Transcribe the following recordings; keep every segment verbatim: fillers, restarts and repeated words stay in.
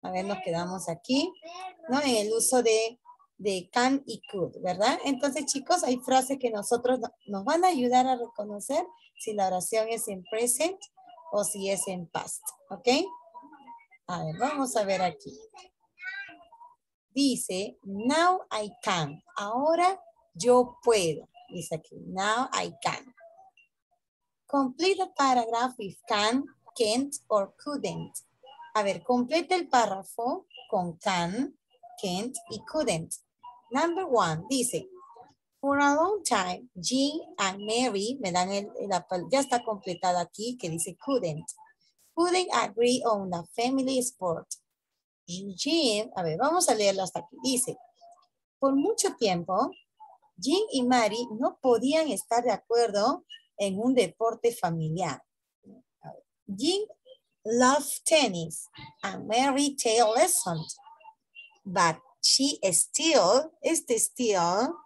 A ver, nos quedamos aquí, ¿no? En el uso de, de can y could, ¿verdad? Entonces, chicos, hay frases que nosotros no- nos van a ayudar a reconocer si la oración es en present o si es en past, ¿ok? A ver, vamos a ver aquí. Dice, now I can. Ahora yo puedo. Dice aquí, now I can. Complete the paragraph with can, can't, or couldn't. A ver, completa el párrafo con can, can't y couldn't. Number one, dice, for a long time, Jean and Mary, me dan el, el- ya está completada aquí, que dice couldn't. Couldn't agree on a family sport. Jean, a ver, vamos a leerlo hasta aquí. Dice, por mucho tiempo, Jean y Mary no podían estar de acuerdo en un deporte familiar. Jean loved tennis and Mary take lessons, but she still, este still,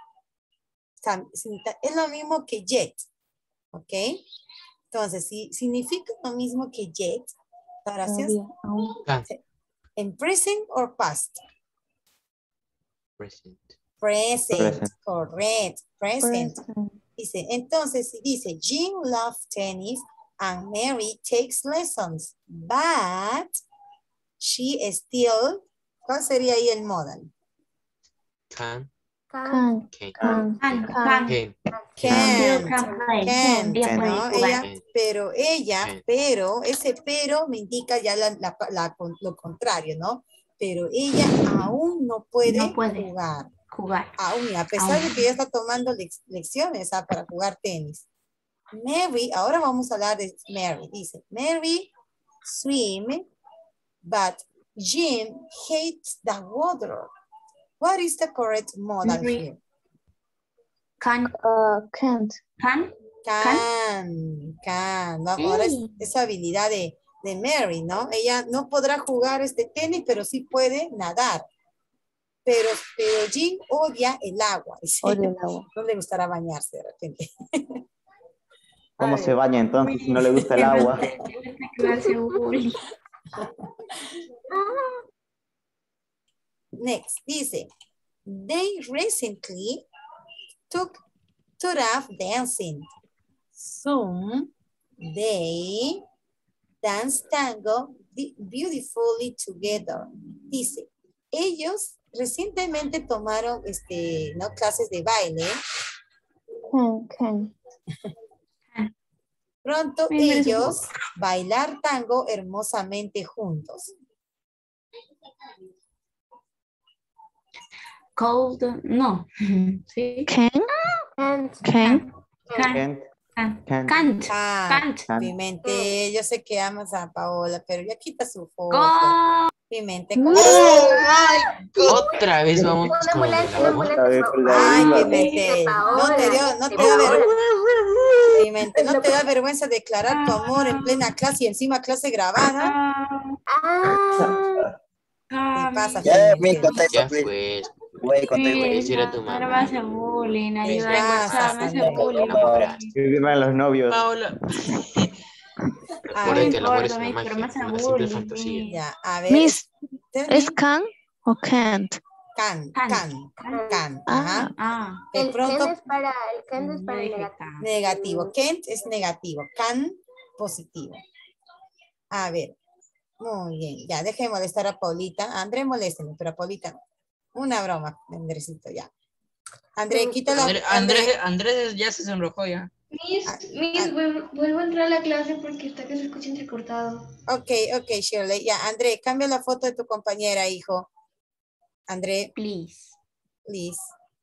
es lo mismo que yet, ¿ok? Entonces, si significa lo mismo que yet, la oración es en present or past. Present. Present, Present. correct, present. Present. Dice, entonces, si dice, Jean loves tennis and Mary takes lessons, but she still, ¿cuál sería ahí el modal? Can. Can. Can. Can. Can. Can. Can. Can't, Can play. can't, Ella Can't. puede ¿no? jugar. Ella, pero ella, Can't. pero, ese pero me indica ya la, la- la- lo contrario, ¿no? Pero ella aún no puede, No puede. jugar. Jugar. Aún, a pesar Aún. de que ya está tomando lec- lecciones ah, para jugar tenis. Mary, ahora vamos a hablar de Mary. Dice, Mary swim, but Jim hates the water. What is the correct modal Mary. here? Can. Uh, can't. Can. Can, can. Vamos, ahora es Sí. esa habilidad de, de Mary, ¿no? Ella no podrá jugar este tenis, pero sí puede nadar. Pero, pero Jim odia el agua. Dice. Odia el agua. No le gustará bañarse de repente. ¿Cómo A se ver. baña entonces si no le gusta el agua? Esta clase bully. Next, dice, they recently took, took off dancing. Soon, they dance tango be- beautifully together. Dice, ellos recientemente tomaron este, ¿no? clases de baile. Can. Can. Pronto Ay, mira ese ellos bailar tango hermosamente juntos. Cold. No. Sí. Can. Can't. Can. Can. Can't. Can't. Can't. Can't. Ah, Can't. Can't. Pimentel, yo sé que amas a Paola, pero ya quita su foto. Go. Pimentel. No. Otra vez vamos con el del agua. Otra vez con la Ay, misma. Pimentel, no te dio, no te da vergüenza. Pimentel, no te da vergüenza declarar tu amor en plena clase y encima clase grabada. Ah. ¿Qué pasa, Ya, mi Pimentel? contexto, Ya please. fue. Güey, contexto. Pues era tu Ahora me mamá. hace bullying. ¿Qué Ayuda en pasa, WhatsApp. Me hace Sandra? bullying. Enamoraste. Que vivan los novios. Paola. A Recuerda ver, que el amor es gordo, una Miss, pero me magia, hace una simple bullying, fantasía. Miss. ya, a ver. Miss, Tell ¿es me. can o can't? Can, Can. can, Can. can. Ah. Ajá. Ah. De El pronto, can es para, el can es Yo para dije negativo. can. negativo. Can't es negativo. Can, positivo. A ver. Muy bien. Ya, deje de molestar a Paulita. A André molésteme, pero a Paulita no. Una broma, Andresito, ya. André, quita la... Andrés, Andrés, Andrés ya se sonrojó ya. Miss, Ah, Miss, ah. vuelvo, vuelvo a entrar a la clase porque está que se escucha entrecortado. Ok, ok, Shirley. Ya, André, cambia la foto de tu compañera, hijo. André, Please. please.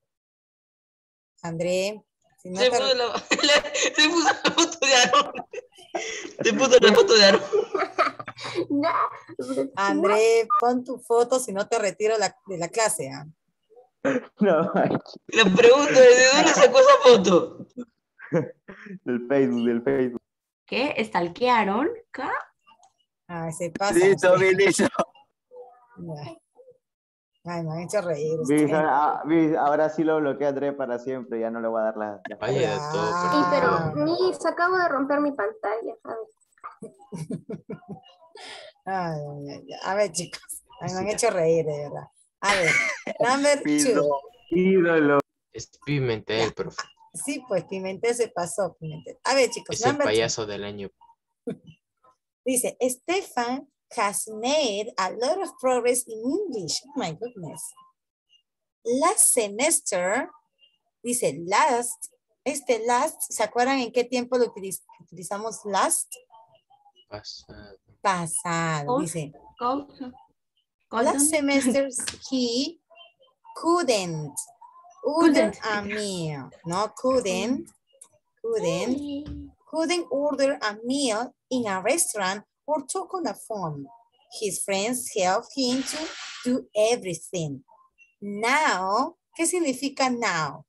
André. Si no Se te- puso, la, se puso la foto de Aaron. Se puso la foto de Aaron. No, André, pon tu foto, si no te retiro la- de la clase. ¿ah? No, Le pregunto, ¿de dónde sacó esa foto? del Facebook, del Facebook. ¿Qué? ¿Estalquearon? ¿Qué? Ay, se pasa. Listo, usted. listo. Ya. Ay, me han hecho reír. Vis, usted. ahora, ah, Vis, ahora sí lo bloquea a André para siempre, ya no le voy a dar la... la- Vaya de todo. Ah. sí, pero Miss, acabo de romper mi pantalla, ¿sabes? Ay, ay, ay, ay. A ver, chicos, me han hecho reír, de verdad. A ver, number two. Ídolo. Es Pimentel, profe. Sí, pues Pimentel se pasó, Pimentel. A ver, chicos, Es el number two. payaso del año. Dice, Stefan has made a lot of progress in English. Oh my goodness. Last semester, dice last, este last, ¿se acuerdan en qué tiempo lo utiliz- utilizamos last? Pasado. Pasado, Oh. dice. Golden. Last semester he couldn't. Order Couldn't. a meal. No, couldn't. Couldn't. Couldn't order a meal in a restaurant or talk on the phone. His friends helped him to do everything. Now, ¿qué significa now?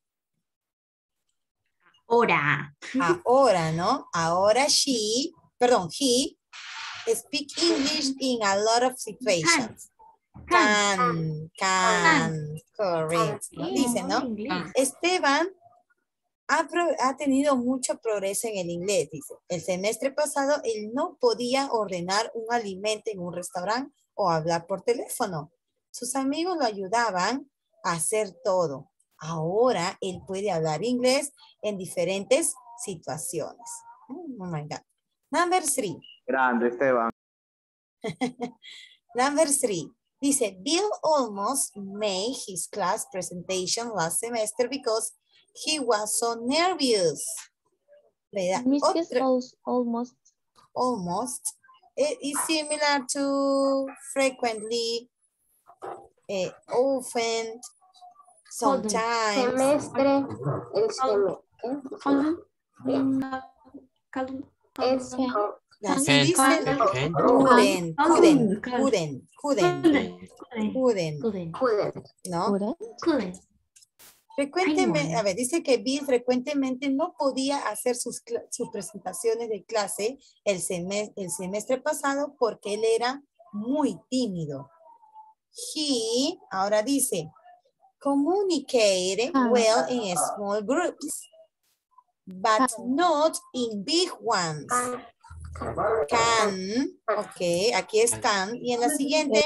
Ahora. Ahora, ¿no? Ahora she, perdón, he speak English in a lot of situations. Can, can, correct. ¿No? Dice, ¿no? Esteban ha, pro- ha tenido mucho progreso en el inglés, dice. El semestre pasado él no podía ordenar un alimento en un restaurante o hablar por teléfono. Sus amigos lo ayudaban a hacer todo. Ahora él puede hablar inglés en diferentes situaciones. Oh my God. Number three. Grande, Esteban. Number three. Dice, Bill almost made his class presentation last semester because he was so nervous. ¿Verdad? Miss is Otra- al- almost. almost. It is similar to frequently, eh, often, sometimes. Semestre, el semestre. Es Can. Así Can. dicen. Can. Couldn't, couldn't, Can. couldn't, couldn't, couldn't, Couldn't. couldn't. ¿no? Couldn't. Couldn't. Frecuentemente, Ay, a ver, dice que Bill frecuentemente no podía hacer sus, cla- sus presentaciones de clase el, semes- el semestre pasado porque él era muy tímido. He, ahora dice, communicate Ah. well in small groups, but Ah. not in big ones. Can, ok, aquí es can, y en la siguiente,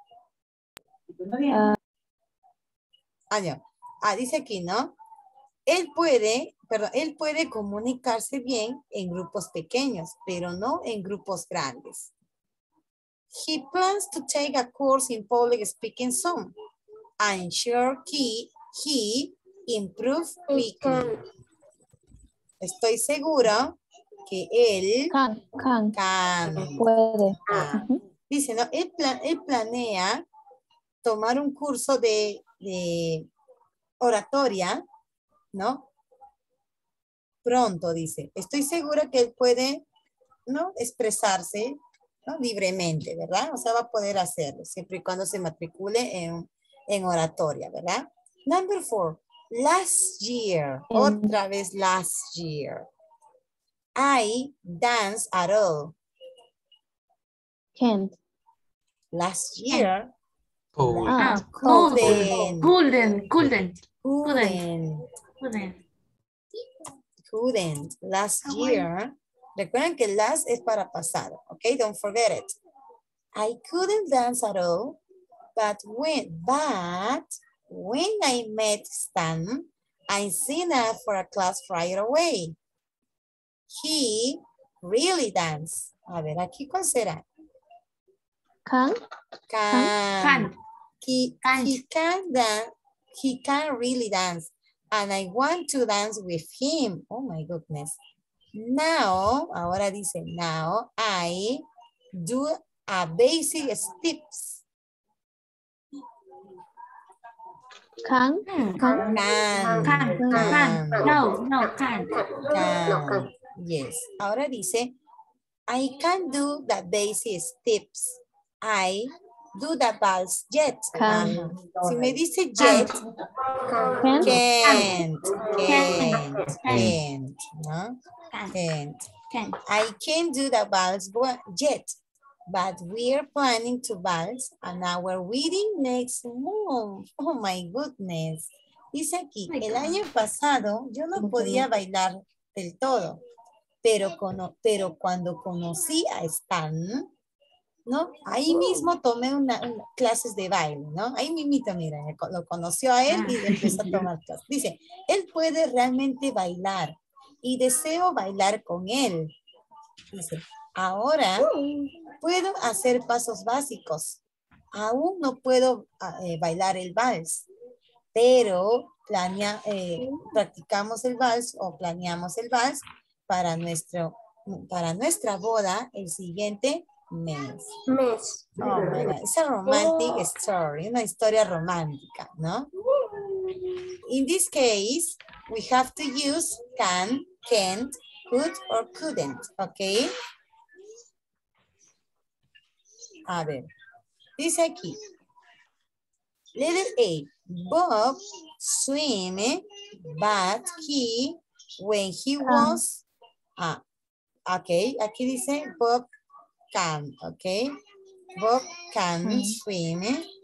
Ah, ah, no. Ah, dice aquí, ¿no? Él puede, perdón, él puede comunicarse bien en grupos pequeños, pero no en grupos grandes. He plans to take a course in public speaking soon. I'm sure he, he improve quickly. Estoy segura que él can, can, can. puede. Ah, Ujú. dice, ¿no? Él, pla- él planea tomar un curso de, de oratoria, ¿no? Pronto, dice. Estoy segura que él puede, ¿no? Expresarse, ¿no? Libremente, ¿verdad? O sea, va a poder hacerlo, siempre y cuando se matricule en, en oratoria, ¿verdad? Number four. Last year. En- Otra vez last year. I dance at all. Can't. Last year. Cool. Ah, Ah, couldn't. couldn't. Couldn't. Couldn't. Couldn't. Couldn't. Last Ah, bueno. year. Recuerden que last es para pasado. Okay, don't forget it. I couldn't dance at all. But when, but when I met Stan, I signed up for a class right away. He really danced. A ver, aquí cuál será. Can. Can. Can. He, Can't. he can dance. He can really dance. And I want to dance with him. Oh my goodness. Now, ahora dice, now I do a basic steps. Can. Hmm. Can. Can. Can. Can. No, no, can. Can. Yes. Ahora dice, I can do the basic steps. I do the vals jet. Can. Ajá. Si me dice jet, Can. can't, can't, Can't. can't, ¿no? Can. Can't. Can. I can do the vals jet, but we're planning to vals on our wedding next month. Oh my goodness. Dice aquí, My el God. año pasado yo no podía bailar del todo, pero, cono- pero cuando conocí a Stan, ¿no? Ahí mismo tomé una, una- clases de baile, ¿no? Ahí mismito, miren, lo conoció a él y le empezó a tomar clases. Dice, él puede realmente bailar y deseo bailar con él. Dice, ahora puedo hacer pasos básicos. Aún no puedo ah, eh, bailar el vals, pero planea, eh, practicamos el vals o planeamos el vals para, nuestro, para nuestra boda el siguiente mes. Mes. Oh my God, it's a romantic story, una historia romántica, ¿no? In this case, we have to use can, can't, could, or couldn't, okay? A ver, dice aquí, letter A, Bob swim, but he, when he was, ah, ok, aquí dice Bob can, ok, Bob can Mm. swim.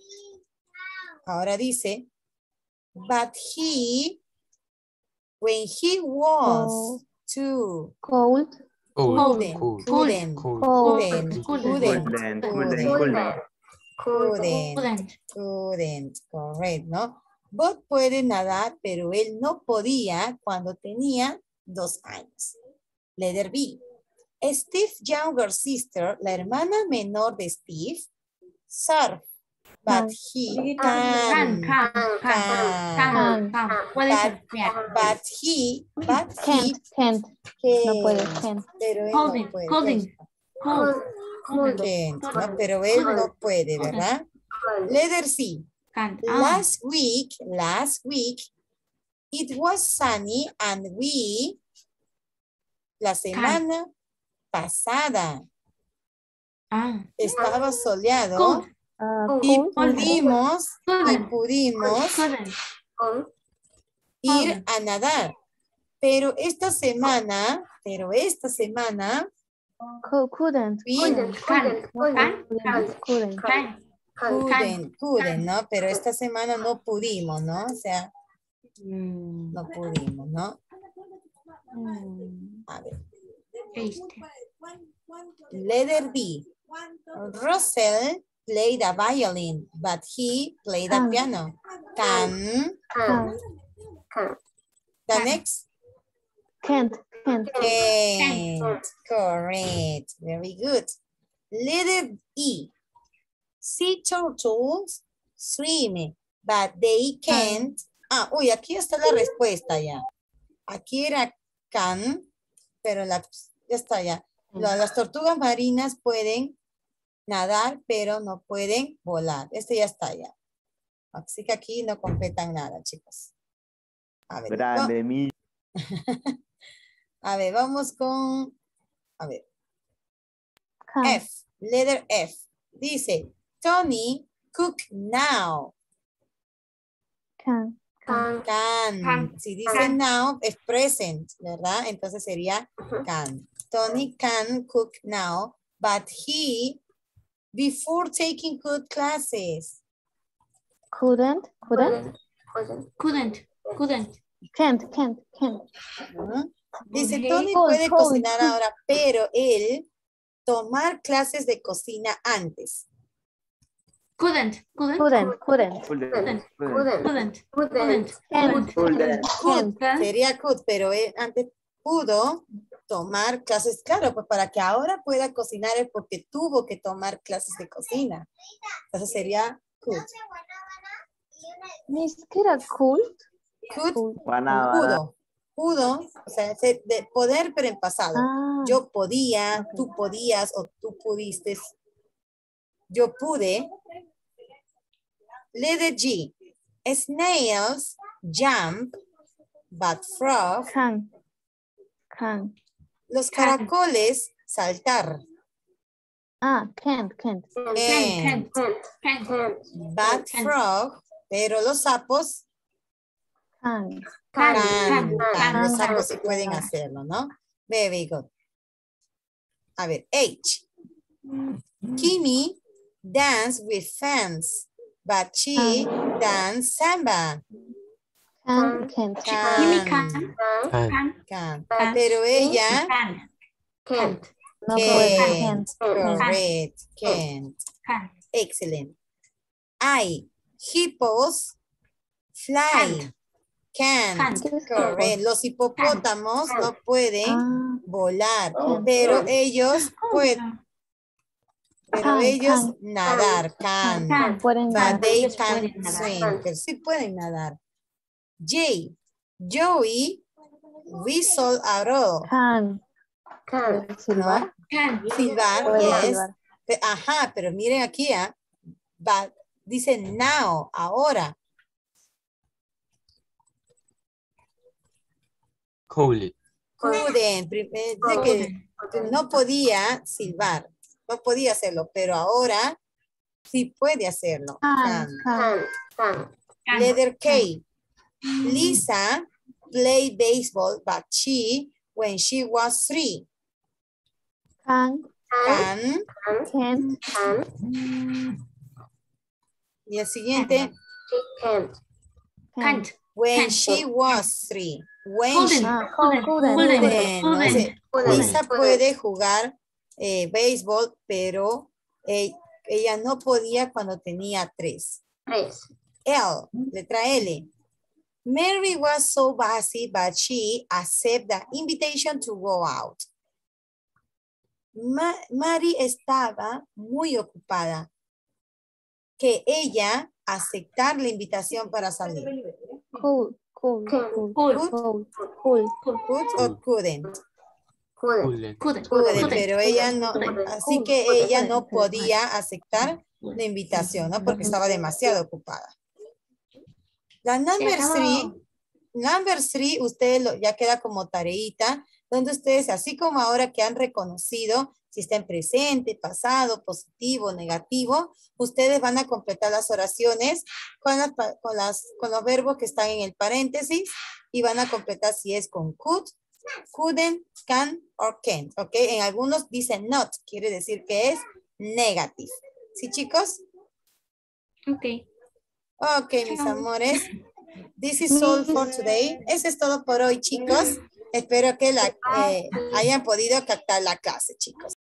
Ahora dice, but he, when he was Oh. too, Cold. Cool. couldn't, Cool. couldn't, Cool. couldn't, Couldn't. couldn't, Couldn't, couldn't, couldn't, couldn't. couldn't, Couldn't. couldn't, correcto, ¿no? Bob puede nadar, pero él no podía cuando tenía dos años. Letter B. Steve's younger sister, la hermana menor de Steve, surf, but he Can, can, can, can, can, can. Puede But- surfear. but he, but he, Can't, can't. No puede, can't, can't. pero él Holding, no puede. holding. Cold. Couldn't. Can't, ¿no? Pero él no puede, ¿verdad? Letter C. Can. Ah. Last week, last week, it was sunny and we, la semana pasada, Ah. estaba soleado Could. Ah, y cold. pudimos, y Couldn't. pudimos Couldn't. Con. ir a nadar. Pero esta semana, pero esta semana, Co- couldn't. we Couldn't, couldn't, couldn't, Couldn't. Couldn't. Can. couldn't. couldn't, couldn't, ¿no? Pero esta semana no pudimos, ¿no? O sea, Mm. no pudimos, ¿no? Mm. A ver. Este. Letter B. Russell played a violin, but he played a Can. piano. Can. Can. Can. The Can. next. Can't. Can't. Can't. Correct. Very good. Letter E. Sea turtles swim, but they can't. Ah, uy, aquí está la respuesta ya. Aquí era can, pero la, ya está ya. La- las tortugas marinas pueden nadar, pero no pueden volar. Este ya está ya. Así que aquí no completan nada, chicos. A ver, va- Grande, mi. a ver, vamos con, a ver, Can. F, letter F. Dice, Tony, cook now. Can. Can. Can. Can. Si dice Can. now, es present, ¿verdad? Entonces sería Ujú. can. Tony can cook now, but he, before taking good classes. Couldn't. Couldn't. Couldn't. Couldn't. Couldn't. Can't. Can't. Can't. ¿no? Dice, Ok. Tony Cold, puede cold, cocinar cold. ahora, pero él tomar clases de cocina antes. Couldn't. Couldn't. Couldn't. Couldn't. Couldn't, Couldn't. couldn't. Couldn't. Couldn't. Couldn't. Can't. Couldn't. Could, Can. sería could, pero él antes pudo tomar clases, claro, pues para que ahora pueda cocinar es porque tuvo que tomar clases de cocina. Entonces sería could. Ni siquiera could. Could, Could. Guaná, guaná. pudo, pudo, o sea, se- de poder, pero en pasado. Ah. Yo podía, Ok. tú podías o tú pudiste. Yo pude. Letter G. Snails jump, but frogs. Can. Can. Los Can. caracoles saltar. Ah. Can't. Can't. Can. And Can. Can. Can. but Can. frog, pero los sapos Can. Can. can, Can. can. Los Can. sapos sí pueden hacerlo, ¿no? Very good. A ver, H. Kimi dance with fans, but she dance samba. Can. Can't. Can, Kimi can. Can. Can. Can. can. Can. Pero ella Can. Can't. No puede. Can't. Can't. Correct. Can't. Can. Excellent. I. Hippos fly. Can't. Can't. ¿Qué es Correct. Los hipopótamos no pueden Ah, volar, Oh, pero can't. ellos pueden, pero Can, ellos can. nadar, can. Can. pueden But nadar. they Ellos can pueden nadar. swim, pero sí pueden nadar. J. Joey whistle at all. Can. Can. Silbar. Can. Silbar, Puede yes. silbar. Pe- Ajá, pero miren aquí, ah, but dice now, ahora. Couldn't. Couldn't, prim- eh, dice que no podía silbar, no podía hacerlo, pero ahora sí puede hacerlo. Can. Can. Can. Can. Can. Letter K. Lisa played baseball, but she, when she was three, Can. Can. can. Can't. Can. Y el siguiente, She can't. Can't. when Can. she was three. When Couldn't. she, Ah, Couldn't. couldn't. Couldn't. couldn't, no Couldn't. sé, Couldn't. Lisa Couldn't. puede jugar eh, béisbol, pero eh, ella no podía cuando tenía tres. Tres. L, letra L. Mary was so busy, but she accepted the invitation to go out. Ma Mary estaba muy ocupada que ella aceptar la invitación para salir. Cool. Cool. Cool. Could. Cool. Cool. Could or couldn't. Couldn't. Couldn't. Couldn't. Pude, Couldn't. pero ella no, Couldn't. así que ella no podía aceptar la invitación, ¿no? Porque estaba demasiado ocupada. La number three, number three, ustedes lo, ya queda como tareita, donde ustedes, así como ahora que han reconocido si está en presente, pasado, positivo, negativo, ustedes van a completar las oraciones con, las, con, las, con los verbos que están en el paréntesis y van a completar si es con could, couldn't, can or can't, ¿ok? En algunos dicen not, quiere decir que es negative. ¿Sí, chicos? Ok. Ok, mis amores. This is all for today. Eso es todo por hoy, chicos. Espero que la, eh, hayan podido captar la clase, chicos.